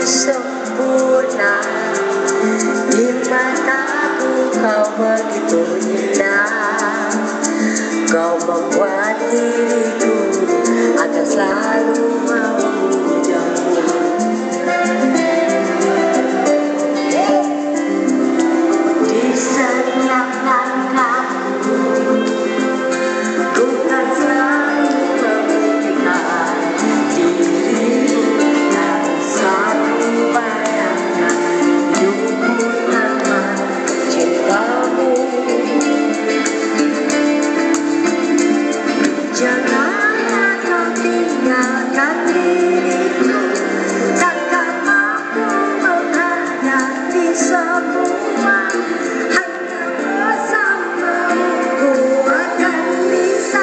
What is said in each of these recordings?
sempurna, di mataku kau begitu indah. Kau membuat diriku akan selalu memujamu. Di setiap langkahku, ku kan selalu memimpikan dirimu dan selalu bayangkan hidupku tanpa cintamu. Janganlah kau tinggalkan diriku, takkan mampu menghadapi semua. Hanya bersamamu ku akan bisa.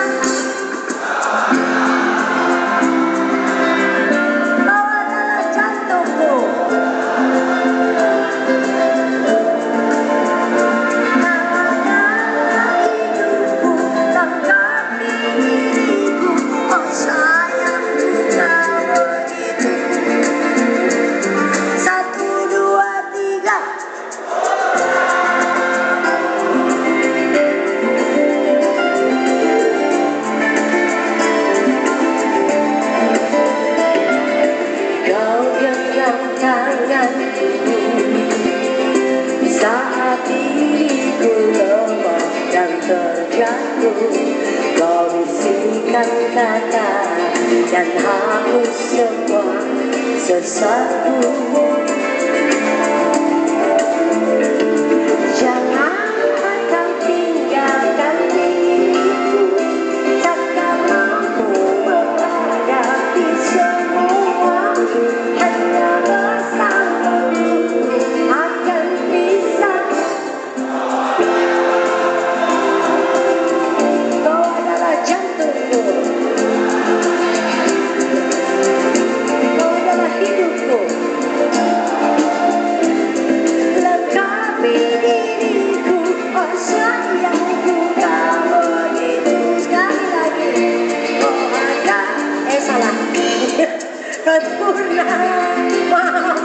Kau adalah jantungku, kau adalah hidupku, lengkap diriku. Oh sayangku kau begitu. 1, 2, 3. Kau genggam tanganku saat diriku lemah dan terjatuh. Kau bisikan kata dan hapus semua sesaku. Janganlah kau tinggalkan diriku, takkan mampu menghadapi semua. Hanya bersamamu akan bisa. Kau adalah jantungku, kau adalah hidupku, lengkapi diriku. Oh sayangku kau begitu. Sekali lagi. Oh ada, salah. Sempurna. Maaf.